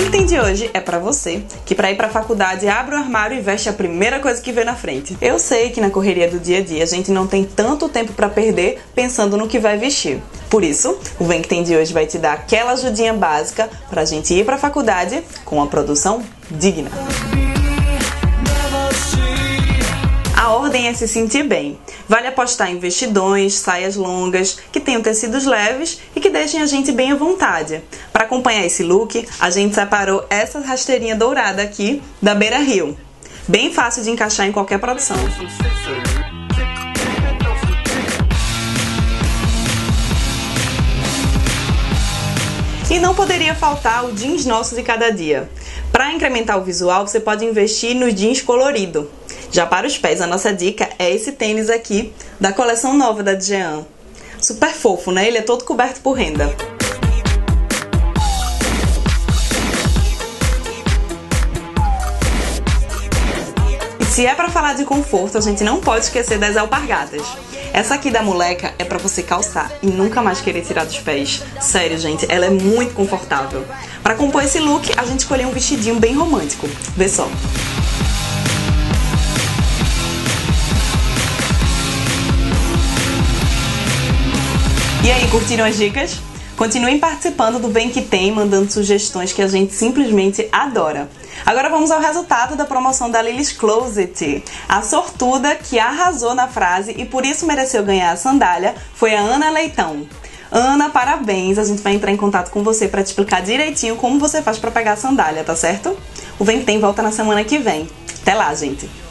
Vem Que Tem de hoje é pra você, que pra ir pra faculdade abre o armário e veste a primeira coisa que vê na frente. Eu sei que na correria do dia a dia a gente não tem tanto tempo pra perder pensando no que vai vestir. Por isso, o Vem Que Tem de hoje vai te dar aquela ajudinha básica pra gente ir pra faculdade com uma produção digna. A ordem é se sentir bem. Vale apostar em vestidões, saias longas, que tenham tecidos leves e que deixem a gente bem à vontade. Para acompanhar esse look, a gente separou essa rasteirinha dourada aqui da Beira Rio. Bem fácil de encaixar em qualquer produção. E não poderia faltar o jeans nosso de cada dia. Para incrementar o visual, você pode investir no jeans colorido. Já para os pés, a nossa dica é esse tênis aqui, da coleção nova da Jean. Super fofo, né? Ele é todo coberto por renda. E se é para falar de conforto, a gente não pode esquecer das alpargatas. Essa aqui da moleca é pra você calçar e nunca mais querer tirar dos pés. Sério, gente, ela é muito confortável. Para compor esse look, a gente escolheu um vestidinho bem romântico. Vê só. E aí, curtiram as dicas? Continuem participando do Vem Que Tem, mandando sugestões que a gente simplesmente adora. Agora vamos ao resultado da promoção da Lily's Closet. A sortuda que arrasou na frase e por isso mereceu ganhar a sandália foi a Ana Leitão. Ana, parabéns! A gente vai entrar em contato com você para te explicar direitinho como você faz para pegar a sandália, tá certo? O Vem Que Tem volta na semana que vem. Até lá, gente!